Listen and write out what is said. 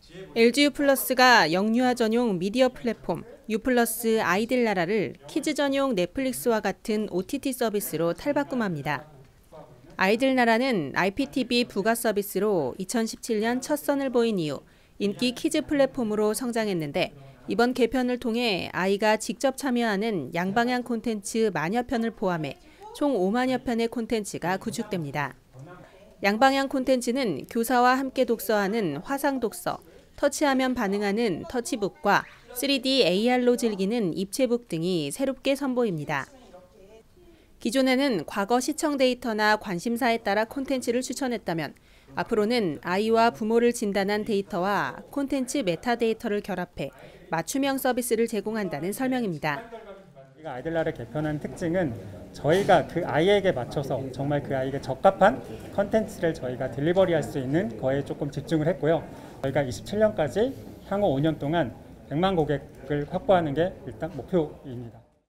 LG U+가 영유아 전용 미디어 플랫폼 U+ 아이들나라를 키즈 전용 넷플릭스와 같은 OTT 서비스로 탈바꿈합니다. 아이들나라는 IPTV 부가 서비스로 2017년 첫 선을 보인 이후 인기 키즈 플랫폼으로 성장했는데 이번 개편을 통해 아이가 직접 참여하는 양방향 콘텐츠 만여 편을 포함해 총 5만여 편의 콘텐츠가 구축됩니다. 양방향 콘텐츠는 교사와 함께 독서하는 화상 독서, 터치하면 반응하는 터치북과 3D AR로 즐기는 입체북 등이 새롭게 선보입니다. 기존에는 과거 시청 데이터나 관심사에 따라 콘텐츠를 추천했다면 앞으로는 아이와 부모를 진단한 데이터와 콘텐츠 메타데이터를 결합해 맞춤형 서비스를 제공한다는 설명입니다. 아이들나라 개편한 특징은 저희가 그 아이에게 맞춰서 정말 그 아이에게 적합한 콘텐츠를 저희가 딜리버리할 수 있는 거에 조금 집중을 했고요. 저희가 27년까지 향후 5년 동안 100만 고객을 확보하는 게 일단 목표입니다.